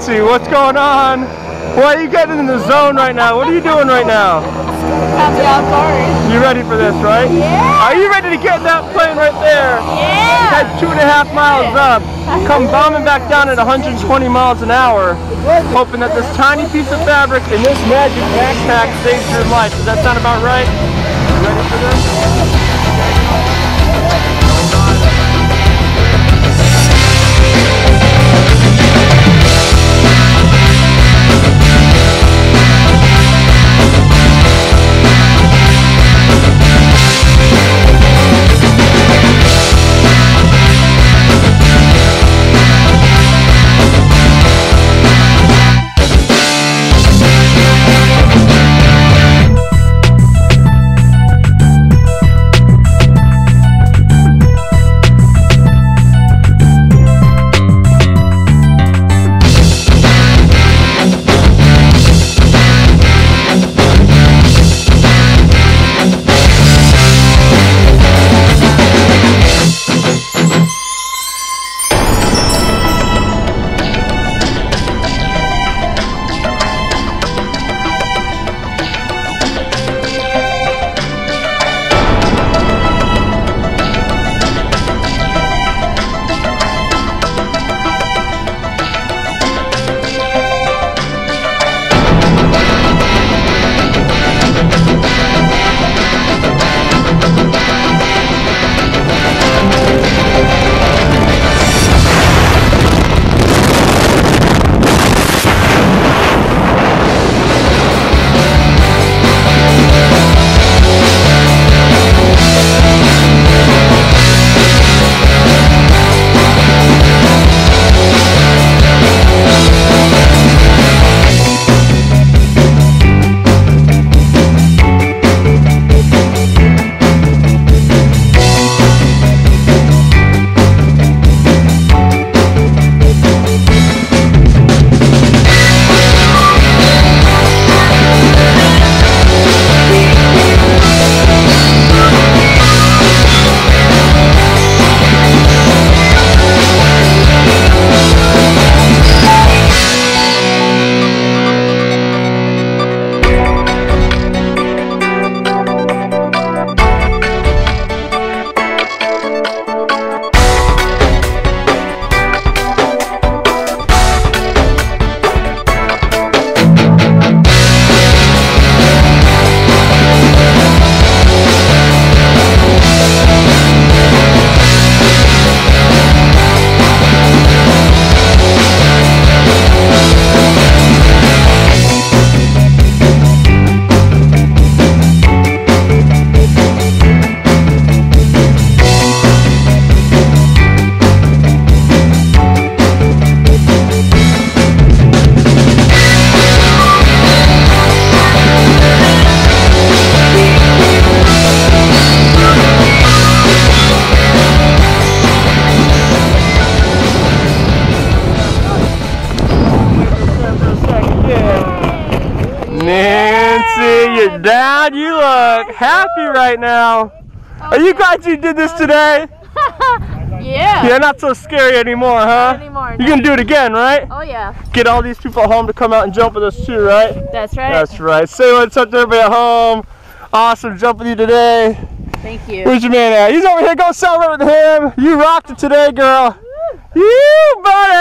Nancy, what's going on? Why are you getting in the zone right now? What are you doing right now? Happy outdoors. You ready for this, right? Yeah. Are you ready to get in that plane right there? Yeah. Head 2.5 miles up. Come bombing back down at 120 miles an hour, hoping that this tiny piece of fabric in this magic backpack saves your life. Does that sound about right? You ready for this? Dad, you look happy right now. Are you glad you did this today? Yeah. Yeah, not so scary anymore, huh? Not anymore. You can do it again, right? Oh yeah. Get all these people at home to come out and jump with us too, right? That's right. That's right. Say what's up to everybody at home. Awesome jumping with you today. Thank you. Where's your man at? He's over here. Go celebrate with him. You rocked it today, girl. You buddy.